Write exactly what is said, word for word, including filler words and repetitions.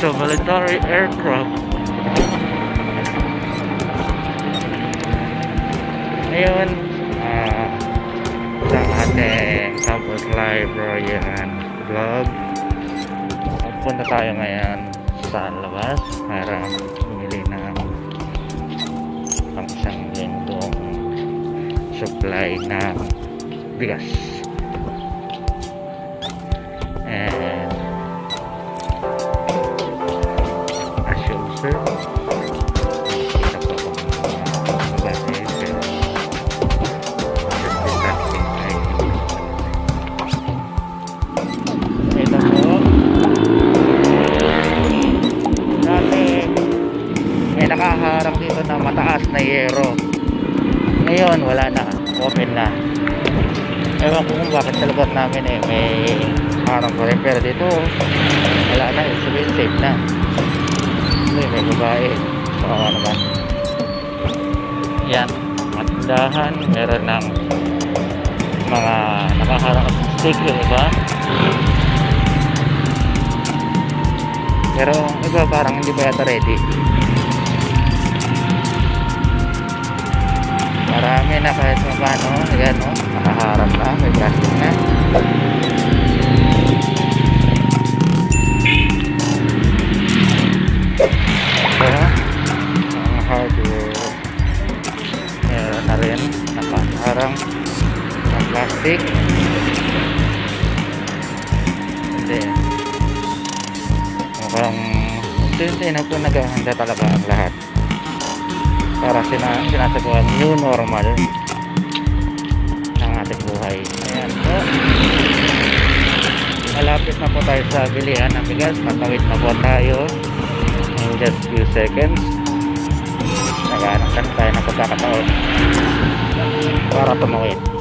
to military aircraft. Ngayon, uh, sa ating campus librarian vlog, punta tayo ngayon sa labas para bumili ng pang isang linggong supply ng bigas. And as usual, kita po kung klase, pero ito po dati may nakaharang dito na mataas na yero. Ngayon wala na, open na. Ewan ko kung bakit sa lugar namin eh may harang pa rin, pero dito wala na, sabihin safe na. May, may babae, baka naman yan, matindahan, meron ng mga nakaharang at stick yung iba, pero iba parang hindi pa yata ready. Marami na kahit mapano, ayan o, nakaharap na, may plastic na. Ito, ang hardware, meron na rin, nakaharang ng plastic. Hindi, mukhang hindi na po naghahanda talaga ang lahat para sina sinasabuhan new normal ng ating buhay. Ayan po, malapit na po tayo sa bilihan ng bigas. Patawid na po tayo in just few seconds. Naghanap lang tayo ng pagkakataon para tumawid.